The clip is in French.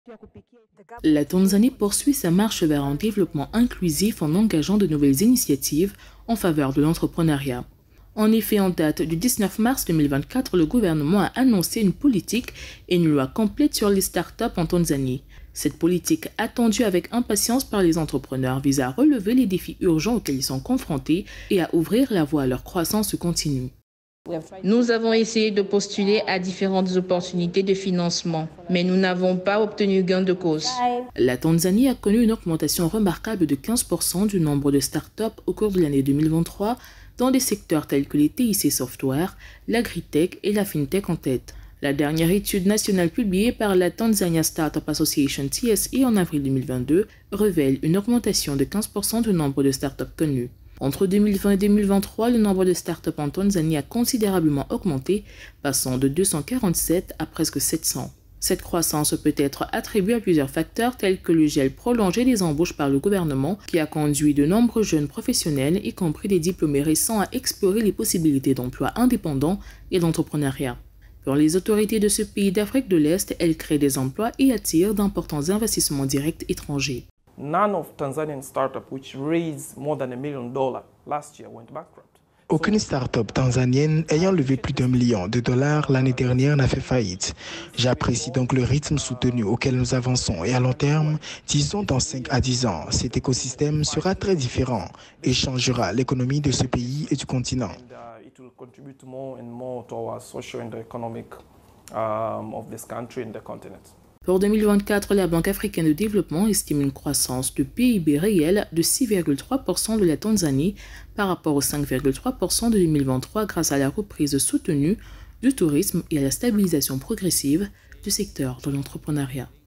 La Tanzanie poursuit sa marche vers un développement inclusif en engageant de nouvelles initiatives en faveur de l'entrepreneuriat. En effet, en date du 19 mars 2024, le gouvernement a annoncé une politique et une loi complète sur les startups en Tanzanie. Cette politique, attendue avec impatience par les entrepreneurs, vise à relever les défis urgents auxquels ils sont confrontés et à ouvrir la voie à leur croissance continue. Nous avons essayé de postuler à différentes opportunités de financement, mais nous n'avons pas obtenu gain de cause. La Tanzanie a connu une augmentation remarquable de 15% du nombre de startups au cours de l'année 2023 dans des secteurs tels que les TIC Software, l'agritech et la fintech en tête. La dernière étude nationale publiée par la Tanzania Startup Association TSE en avril 2022 révèle une augmentation de 15% du nombre de startups connues. Entre 2020 et 2023, le nombre de startups en Tanzanie a considérablement augmenté, passant de 247 à presque 700. Cette croissance peut être attribuée à plusieurs facteurs tels que le gel prolongé des embauches par le gouvernement qui a conduit de nombreux jeunes professionnels, y compris des diplômés récents, à explorer les possibilités d'emploi indépendant et d'entrepreneuriat. Pour les autorités de ce pays d'Afrique de l'Est, elles créent des emplois et attirent d'importants investissements directs étrangers. None of Tanzanian startups which raised more than $1 million last year went bankrupt. Aucune start-up tanzanienne ayant levé plus d'$1 million l'année dernière n'a fait faillite. J'apprécie donc le rythme soutenu auquel nous avançons et à long terme, disons dans 5 à 10 ans, cet écosystème sera très différent et changera l'économie de ce pays et du continent. It will contribute more and more to our social and economic of this country and the continent. Pour 2024, la Banque africaine de développement estime une croissance du PIB réel de 6,3% de la Tanzanie par rapport aux 5,3% de 2023 grâce à la reprise soutenue du tourisme et à la stabilisation progressive du secteur de l'entrepreneuriat.